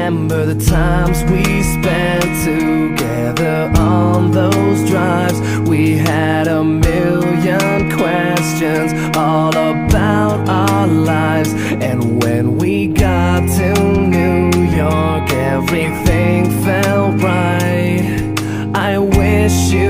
remember the times we spent together on those drives. We had a million questions all about our lives. And when we got to New York, everything felt right. I wish you